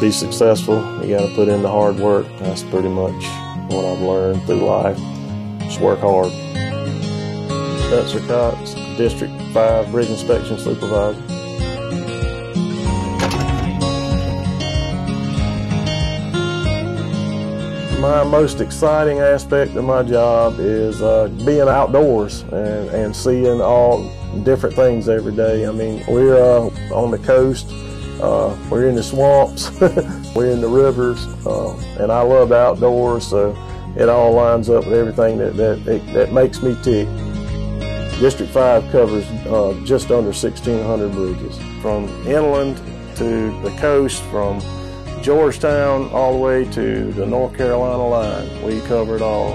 be successful, you got to put in the hard work. That's pretty much what I've learned through life. Just work hard. Spencer Cox, District 5 Bridge Inspection Supervisor. My most exciting aspect of my job is being outdoors and seeing all different things every day. I mean, we're on the coast, we're in the swamps, we're in the rivers, and I love the outdoors, so it all lines up with everything that makes me tick. District 5 covers just under 1,600 bridges, from inland to the coast, from Georgetown all the way to the North Carolina line. We cover it all.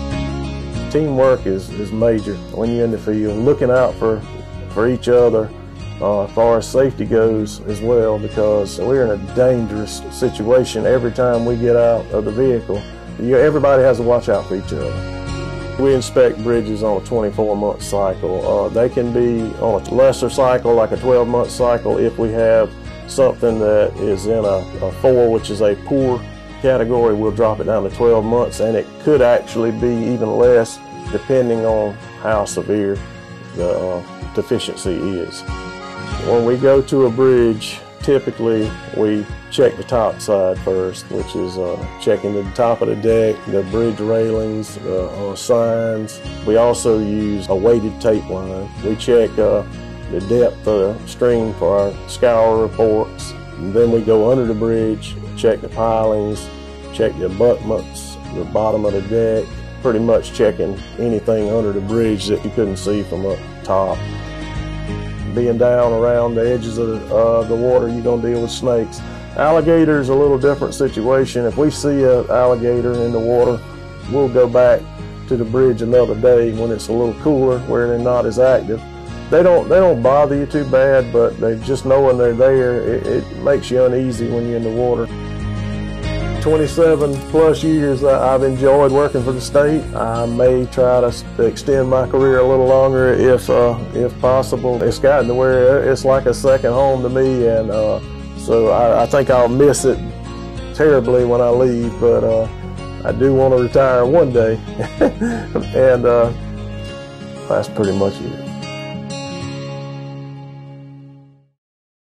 Teamwork is major when you're in the field, looking out for each other as far as safety goes as well, because we're in a dangerous situation every time we get out of the vehicle. Everybody has to watch out for each other. We inspect bridges on a 24-month cycle. They can be on a lesser cycle, like a 12-month cycle, if we have something that is in a 4, which is a poor category. We'll drop it down to 12 months, and it could actually be even less depending on how severe the deficiency is. When we go to a bridge, typically we check the top side first, which is checking the top of the deck, the bridge railings, signs. We also use a weighted tape line. We check the depth of the stream for our scour reports. And then we go under the bridge, check the pilings, check the abutments, the bottom of the deck, pretty much checking anything under the bridge that you couldn't see from up top. Being down around the edges of the water, you're going to deal with snakes. Alligators a little different situation. If we see an alligator in the water, we'll go back to the bridge another day when it's a little cooler, where they're not as active. They don't bother you too bad, but they just knowing they're there, it makes you uneasy when you're in the water. 27 plus years I've enjoyed working for the state. I may try to extend my career a little longer if possible. It's gotten to where it's like a second home to me, and so I think I'll miss it terribly when I leave, but I do want to retire one day, and that's pretty much it.